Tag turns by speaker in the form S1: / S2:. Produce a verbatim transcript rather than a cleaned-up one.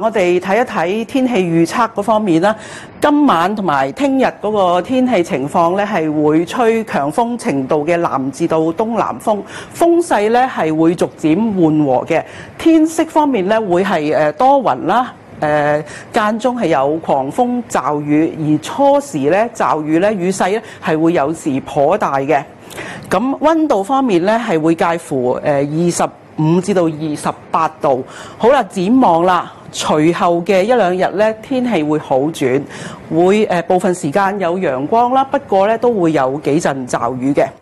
S1: 我哋睇一睇天氣預測嗰方面啦，今晚同埋聽日嗰個天氣情況咧，係會吹強風程度嘅南至到東南風，風勢咧係會逐漸緩和嘅。天色方面咧會係誒多雲啦，誒間中係有狂風驟雨，而初時咧驟雨咧雨勢咧係會有時頗大嘅。咁溫度方面咧係會介乎誒二十五至到二十八度。好啦，展望啦。隨後嘅一兩日咧，天氣會好轉，會誒部分時間有陽光啦，不過咧都會有幾陣驟雨嘅。